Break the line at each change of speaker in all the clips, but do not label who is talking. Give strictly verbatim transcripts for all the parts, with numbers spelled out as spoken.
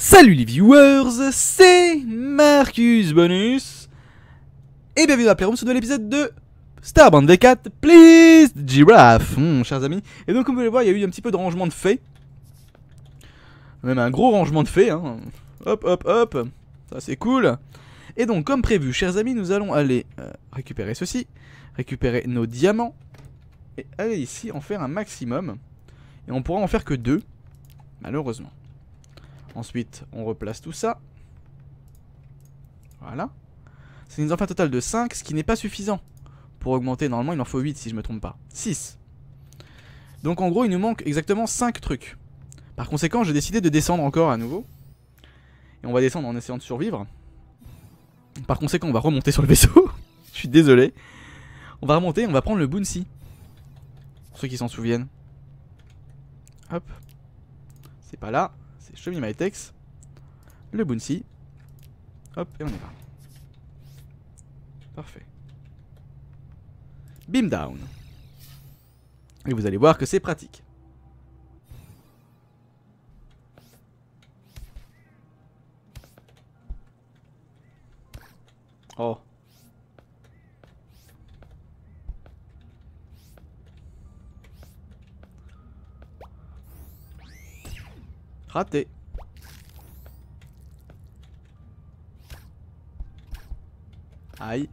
Salut les viewers, c'est Marcus Bonus et bienvenue dans la Playroom sur de l'épisode de Starband V quatre Please Giraffe, mmh, chers amis. Et donc comme vous pouvez le voir, il y a eu un petit peu de rangement de fait. Même un gros rangement de fait, hein. Hop hop hop, ça c'est cool. Et donc comme prévu, chers amis, nous allons aller euh, récupérer ceci, récupérer nos diamants et aller ici en faire un maximum. Et on pourra en faire que deux, malheureusement. Ensuite, on replace tout ça. Voilà. Ça nous en fait un total de cinq, ce qui n'est pas suffisant. Pour augmenter, normalement, il en faut huit si je me trompe pas. six. Donc en gros, il nous manque exactement cinq trucs. Par conséquent, j'ai décidé de descendre encore à nouveau. Et on va descendre en essayant de survivre. Par conséquent, on va remonter sur le vaisseau. Je suis désolé. On va remonter, on va prendre le Bouncy. Pour ceux qui s'en souviennent. Hop. C'est pas là. C'est Show Me My Text, le Bouncy, hop, et on y va. Parfait. Beam down. Et vous allez voir que c'est pratique. Oh. Raté. Aïe.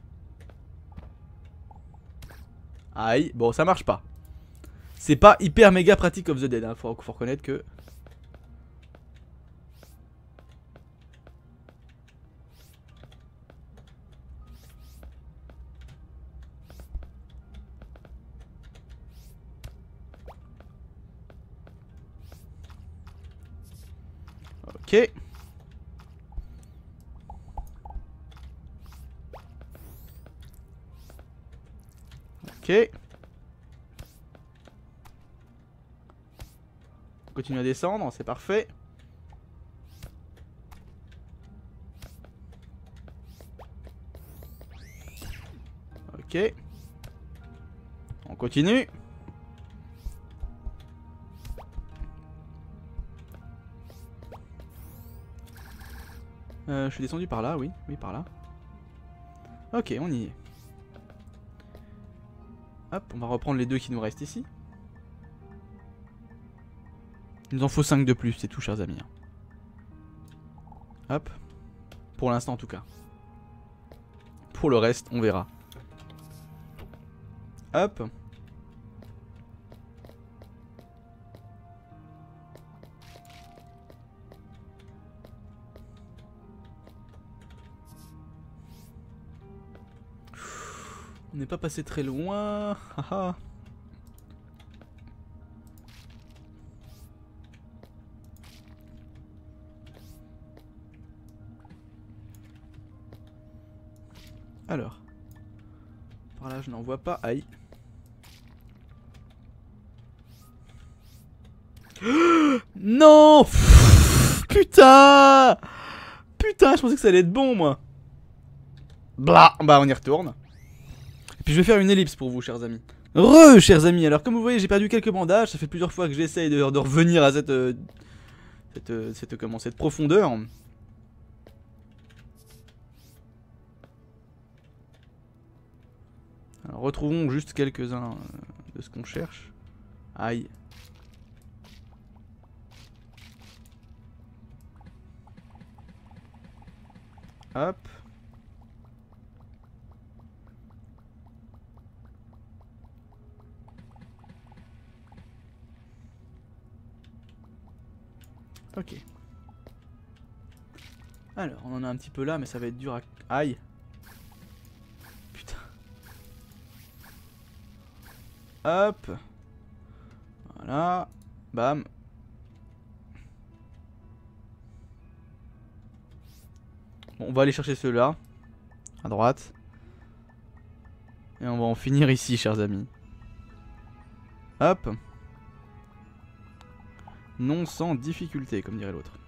Aïe. Bon, ça marche pas. C'est pas hyper méga pratique of the dead, hein. Faut, faut reconnaître que... Ok. Ok. On continue à descendre, c'est parfait. Ok. On continue. Euh, je suis descendu par là, oui, oui, par là. Ok, on y est. Hop, on va reprendre les deux qui nous restent ici. Il nous en faut cinq de plus, c'est tout, chers amis. Hop. Pour l'instant, en tout cas. Pour le reste, on verra. Hop. On n'est pas passé très loin. Haha. Alors. Par là, je n'en vois pas. Aïe. Non. Putain. Putain, je pensais que ça allait être bon, moi. Blah. Bah, on y retourne. Et puis je vais faire une ellipse pour vous, chers amis. Re, chers amis. Alors comme vous voyez, j'ai perdu quelques bandages. Ça fait plusieurs fois que j'essaye de, de revenir à cette, euh, cette, euh, cette, comment, cette profondeur. Alors retrouvons juste quelques-uns euh, de ce qu'on cherche. Aïe. Hop. Ok. Alors, on en a un petit peu là, mais ça va être dur à... Aïe. Putain. Hop. Voilà. Bam. Bon, on va aller chercher ceux-là. À droite. Et on va en finir ici, chers amis. Hop. Non sans difficulté, comme dirait l'autre.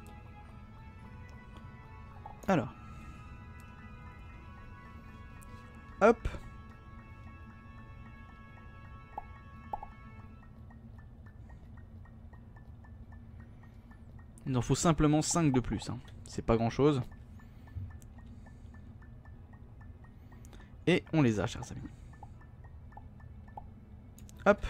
Alors. Hop. Il en faut simplement cinq de plus. Hein. C'est pas grand chose. Et on les a, chers amis. Hop.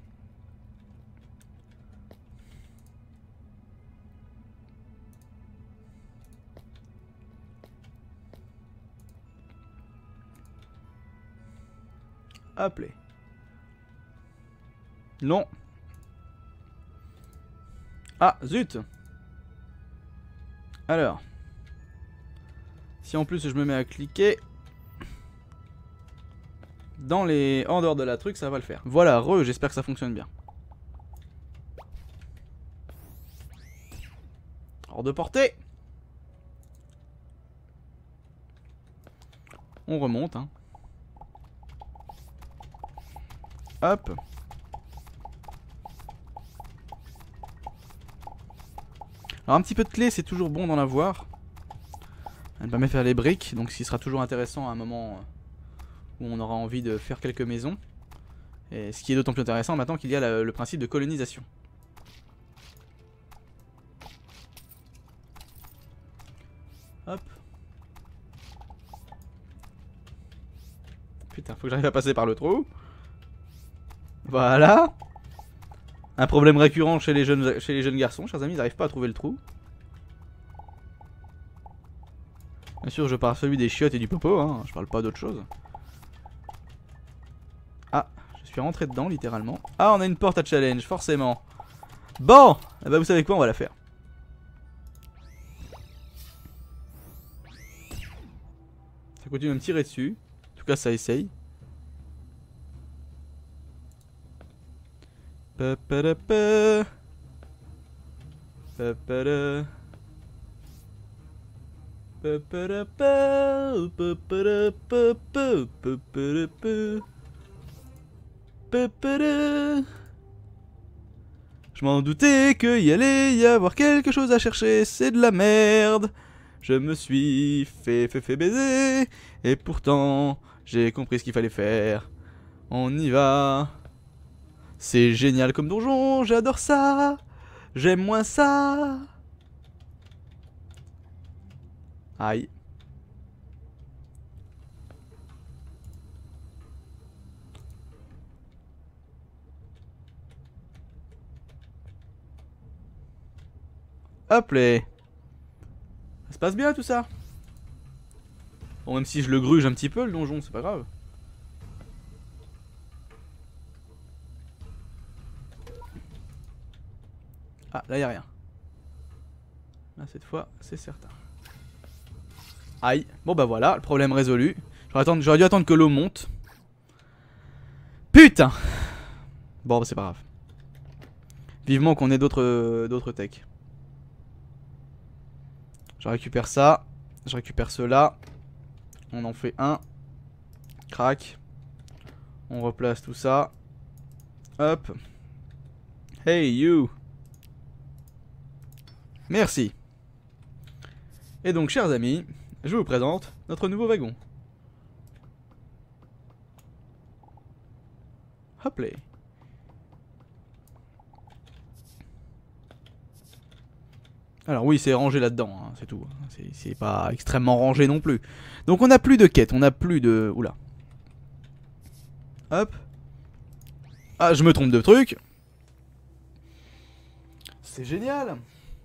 Hop les. Non. Ah, zut. Alors. Si en plus je me mets à cliquer dans les... en dehors de la truc, ça va le faire. Voilà, re, j'espère que ça fonctionne bien. Hors de portée. On remonte, hein. Hop. Alors un petit peu de clé, c'est toujours bon d'en avoir. Elle permet de faire les briques, donc ce qui sera toujours intéressant à un moment où on aura envie de faire quelques maisons. Et ce qui est d'autant plus intéressant maintenant qu'il y a la, le principe de colonisation. Hop. Putain, faut que j'arrive à passer par le trou. Voilà. Un problème récurrent chez les jeunes, chez les jeunes garçons, chers amis, ils n'arrivent pas à trouver le trou. Bien sûr, je parle celui des chiottes et du popo, hein, je parle pas d'autre chose. Ah, je suis rentré dedans, littéralement. Ah, on a une porte à challenge, forcément. Bon, eh ben, vous savez quoi, on va la faire. Ça continue de me tirer dessus. En tout cas, ça essaye. Pa pa da pa. Pa pa da. Pa pa da pa. Pa pa da pa pa. Pa pa da pa. Pa pa da. Je m'en doutais qu'il allait y avoir quelque chose à chercher, c'est de la merde. Je me suis fait fait fait baiser. Et pourtant, j'ai compris ce qu'il fallait faire. On y va. C'est génial comme donjon, j'adore ça. J'aime moins ça. Aïe. Hop les. Ça se passe bien tout ça. Bon, même si je le gruge un petit peu le donjon, c'est pas grave. Ah, là y'a rien. Là cette fois, c'est certain. Aïe. Bon bah voilà, le problème résolu. J'aurais dû attendre que l'eau monte. Putain. Bon bah c'est pas grave. Vivement qu'on ait d'autres d'autres techs. Je récupère ça. Je récupère cela. On en fait un. Crac. On replace tout ça. Hop. Hey you. Merci. Et donc, chers amis, je vous présente notre nouveau wagon. Hop là. Alors oui, c'est rangé là-dedans, hein, c'est tout. C'est pas extrêmement rangé non plus. Donc on n'a plus de quête, on n'a plus de... Oula. Hop. Ah, je me trompe de truc. C'est génial.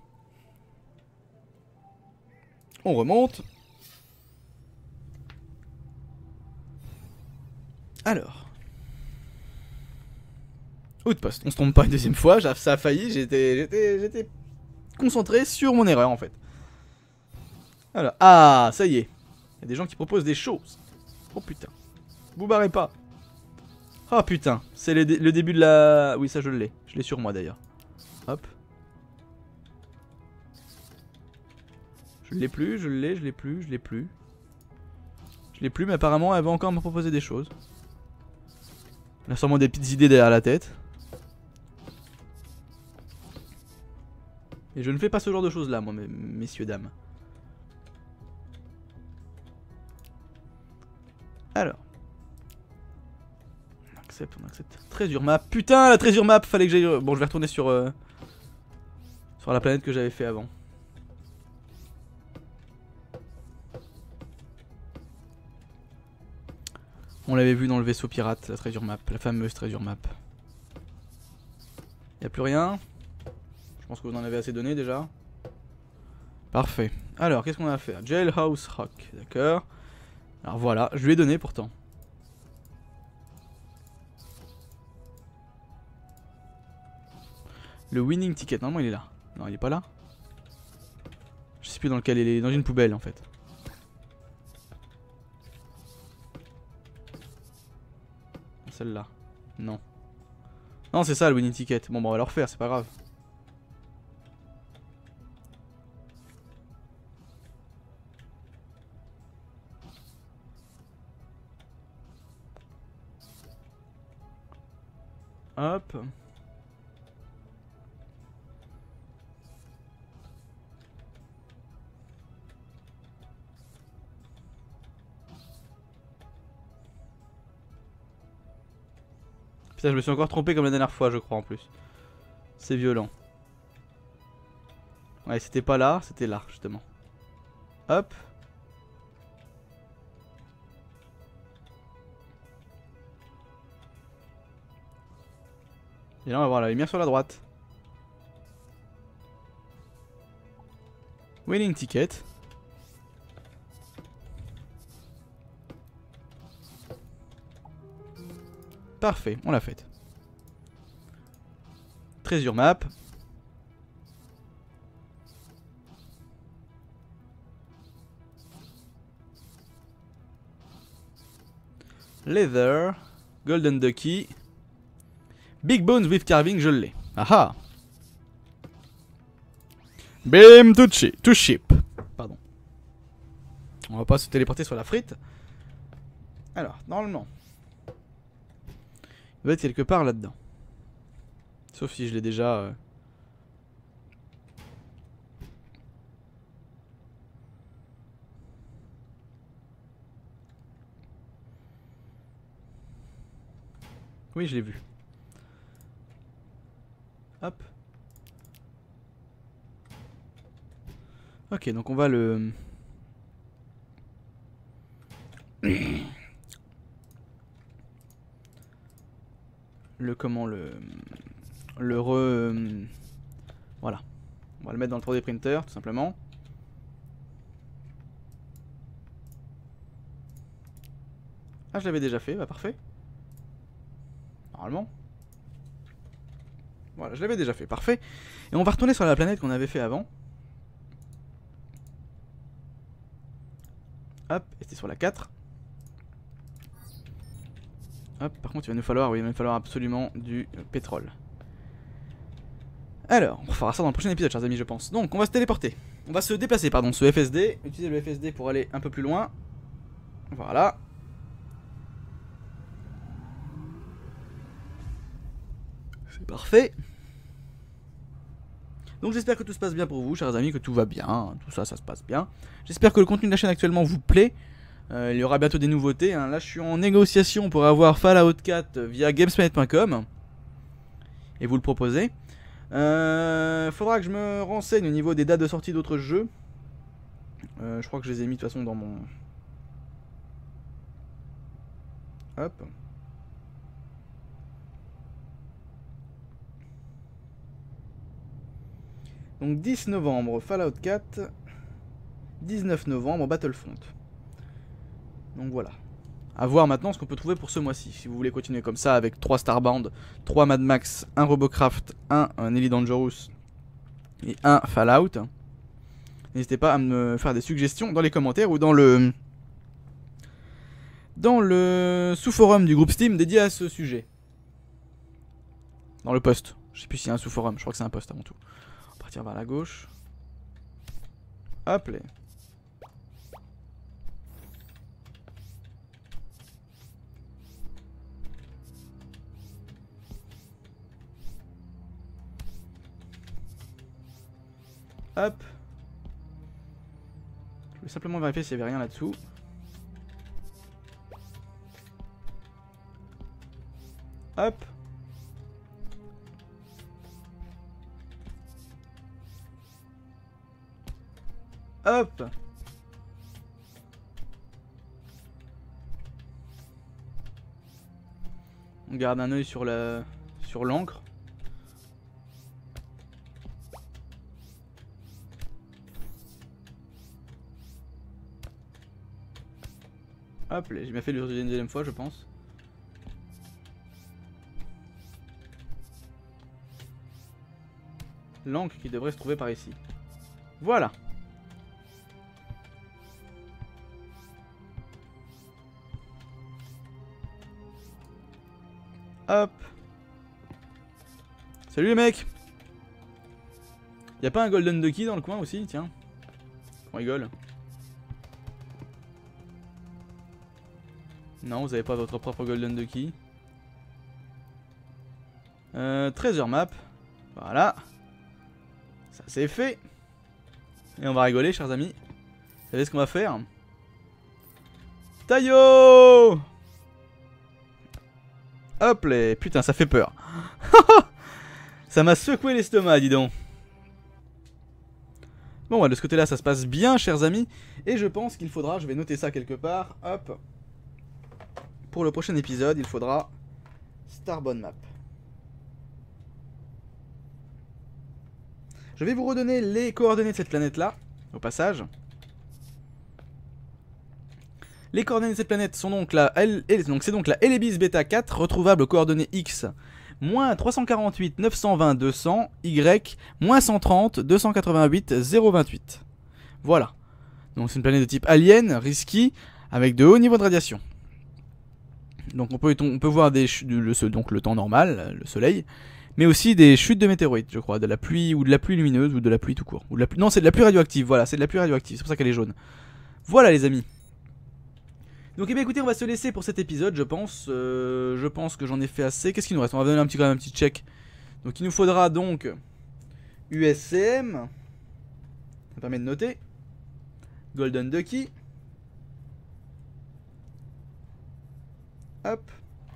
On remonte. Alors. Outpost. On se trompe pas une deuxième fois. Ça a failli. J'étais, j'étais, j'étais concentré sur mon erreur en fait. Alors. Ah, ça y est. Il y a des gens qui proposent des choses. Oh putain. Vous barrez pas. Oh putain. C'est le, dé le début de la... Oui, ça je l'ai. Je l'ai sur moi d'ailleurs. Hop. Je l'ai plus, je l'ai, je l'ai plus, je l'ai plus. Je l'ai plus, mais apparemment elle va encore me proposer des choses. Elle a sûrement des petites idées derrière la tête. Et je ne fais pas ce genre de choses là, moi, mes, messieurs, dames. Alors. On accepte, on accepte. Trésure map. Putain, la trésure map, fallait que j'aille... Bon, je vais retourner sur... Euh, Sur la planète que j'avais fait avant. On l'avait vu dans le vaisseau pirate, la treasure map, la fameuse treasure map. Y'a plus rien. Je pense que vous en avez assez donné déjà. Parfait. Alors, qu'est-ce qu'on a à faire? Jailhouse Rock, d'accord. Alors voilà, je lui ai donné pourtant. Le winning ticket, normalement il est là. Non, il est pas là. Je sais plus dans lequel il est, dans une poubelle en fait. Celle-là. Non. Non, c'est ça le winning ticket. Bon, bah on va le refaire, c'est pas grave. Hop. Putain, je me suis encore trompé comme la dernière fois, je crois en plus. C'est violent. Ouais, c'était pas là, c'était là, justement. Hop. Et là, on va voir la lumière sur la droite. Winning ticket. Parfait, on l'a faite. Treasure map. Leather. Golden Ducky. Big Bones with Carving, je l'ai. Aha. Bim to, chi to ship. Pardon. On va pas se téléporter sur la frite. Alors, normalement. Il va être quelque part là-dedans. Sauf si je l'ai déjà... Euh... Oui, je l'ai vu. Hop. Ok, donc on va le... le comment le... Le re... Voilà. On va le mettre dans le trois D printer, tout simplement. Ah, je l'avais déjà fait, bah parfait. Normalement. Voilà, je l'avais déjà fait, parfait. Et on va retourner sur la planète qu'on avait fait avant. Hop, et c'était sur la quatre. Hop, par contre il va nous falloir, oui, il va nous falloir absolument du pétrole. Alors, on fera ça dans le prochain épisode, chers amis, je pense. Donc, on va se téléporter. On va se déplacer, pardon, ce F S D. Utiliser le F S D pour aller un peu plus loin. Voilà. C'est parfait. Donc j'espère que tout se passe bien pour vous, chers amis, que tout va bien, tout ça, ça se passe bien. J'espère que le contenu de la chaîne actuellement vous plaît. Euh, il y aura bientôt des nouveautés, hein. Là je suis en négociation pour avoir Fallout quatre via gamesplanet point com. Et vous le proposez. Euh, faudra que je me renseigne au niveau des dates de sortie d'autres jeux. Euh, je crois que je les ai mis de toute façon dans mon... Hop. Donc dix novembre Fallout quatre, dix-neuf novembre Battlefront. Donc voilà. A voir maintenant ce qu'on peut trouver pour ce mois-ci. Si vous voulez continuer comme ça avec trois Starbound, trois Mad Max, un Robocraft, un, un Elite Dangerous et un Fallout. N'hésitez pas à me faire des suggestions dans les commentaires ou dans le dans le sous-forum du groupe Steam dédié à ce sujet. Dans le post. Je sais plus s'il y a un sous-forum, je crois que c'est un post avant tout. On va partir vers la gauche. Hop là. Hop. Je vais simplement vérifier s'il n'y avait rien là-dessous. Hop. Hop. On garde un œil sur la sur l'encre. Hop, j'ai bien fait le une deuxième fois, je pense. L'encre qui devrait se trouver par ici. Voilà. Hop. Salut les mecs. Y'a pas un Golden Ducky dans le coin aussi, tiens. On rigole. Non, vous avez pas votre propre Golden Ducky. Euh, Treasure Map. Voilà. Ça c'est fait. Et on va rigoler, chers amis. Vous savez ce qu'on va faire? Taillot. Hop les... Putain, ça fait peur. Ça m'a secoué l'estomac, dis donc. Bon, ouais, de ce côté-là, ça se passe bien, chers amis. Et je pense qu'il faudra, je vais noter ça quelque part, hop. Pour le prochain épisode, il faudra Starbone Map. Je vais vous redonner les coordonnées de cette planète-là, au passage. Les coordonnées de cette planète sont donc la L, donc c'est donc la Elebis Beta quatre, retrouvable aux coordonnées X, moins trois cent quarante-huit, neuf cent vingt, deux cents, Y, moins cent trente, deux cent quatre-vingt-huit, zéro vingt-huit. Voilà. Donc c'est une planète de type alien, risky, avec de hauts niveaux de radiation. Donc on peut, on peut voir des le, donc le temps normal, le soleil, mais aussi des chutes de météorites, je crois, de la pluie ou de la pluie lumineuse ou de la pluie tout court. Ou de la pluie, non, c'est de la pluie radioactive, voilà, c'est de la pluie radioactive, c'est pour ça qu'elle est jaune. Voilà les amis. Donc eh bien écoutez, on va se laisser pour cet épisode, je pense. Euh, je pense que j'en ai fait assez. Qu'est-ce qu'il nous reste? On va donner un petit, quand même un petit check. Donc il nous faudra donc U S C M. Ça permet de noter. Golden Ducky. Hop.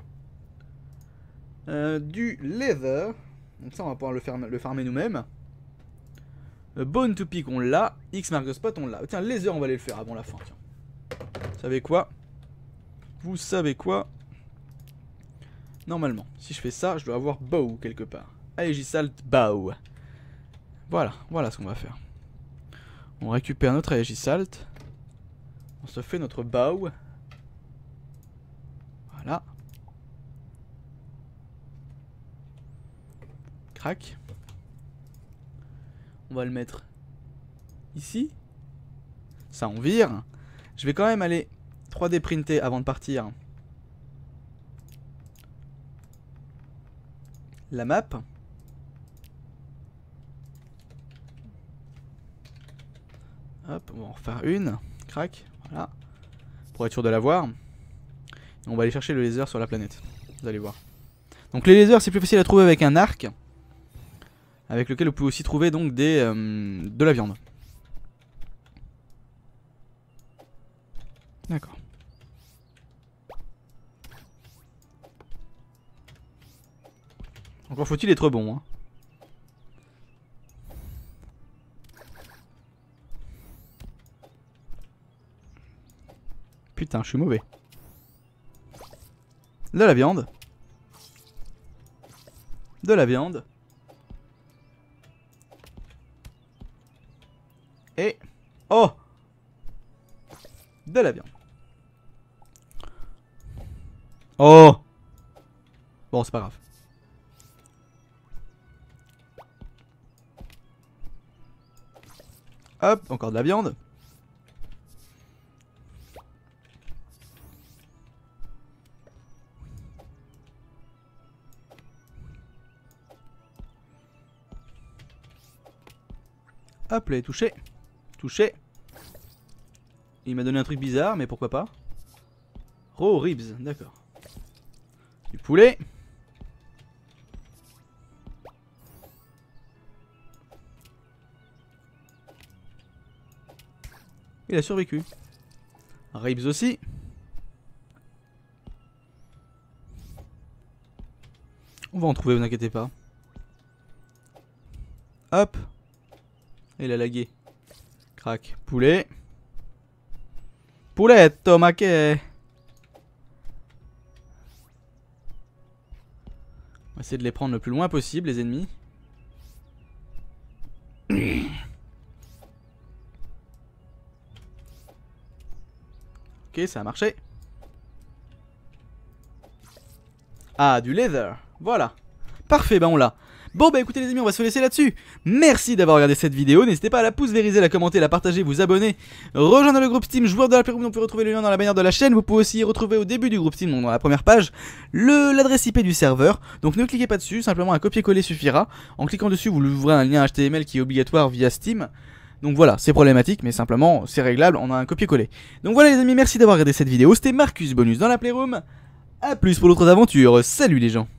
Euh, du leather. Donc ça on va pouvoir le, faire, le farmer nous-mêmes. Euh, Bone to Pick on l'a. X marque the spot on l'a. Tiens, leather on va aller le faire avant la fin. Tiens. Vous savez quoi? Vous savez quoi? Normalement, si je fais ça, je dois avoir bow quelque part. Aegisalt bow. Voilà, voilà ce qu'on va faire. On récupère notre Aegisalt. On se fait notre bow. Voilà. Crac. On va le mettre ici. Ça on vire. Je vais quand même aller trois D printer avant de partir la map. Hop, on va en refaire une. Crac, voilà. Pour être sûr de l'avoir. On va aller chercher le laser sur la planète. Vous allez voir. Donc les lasers c'est plus facile à trouver avec un arc. Avec lequel vous pouvez aussi trouver donc des, euh, de la viande. D'accord. Encore faut-il être bon, hein. Putain, je suis mauvais. De la viande. De la viande. Et... Oh! De la viande. Oh! Bon, c'est pas grave. Hop, encore de la viande. Hop, là, touché. Touché. Il m'a donné un truc bizarre, mais pourquoi pas. Raw ribs, d'accord. Du poulet. Il a survécu. Ribs aussi. On va en trouver, vous inquiétez pas. Hop. Il a lagué. Crac. Poulet. Pouletto, ma che. On va essayer de les prendre le plus loin possible, les ennemis. Ok, ça a marché. Ah, du leather. Voilà. Parfait, ben on l'a. Bon bah écoutez les amis, on va se laisser là-dessus. Merci d'avoir regardé cette vidéo. N'hésitez pas à la pouce vériser, la commenter, la partager, vous abonner, rejoindre le groupe Steam joueur de la Playroom. On peut retrouver le lien dans la bannière de la chaîne. Vous pouvez aussi retrouver au début du groupe Steam, donc dans la première page, le l'adresse I P du serveur. Donc ne cliquez pas dessus, simplement un copier-coller suffira. En cliquant dessus, vous ouvrez un lien H T M L qui est obligatoire via Steam. Donc voilà, c'est problématique, mais simplement c'est réglable, on a un copier-coller. Donc voilà les amis, merci d'avoir regardé cette vidéo. C'était Marcus Bonus dans la Playroom. A plus pour d'autres aventures. Salut les gens.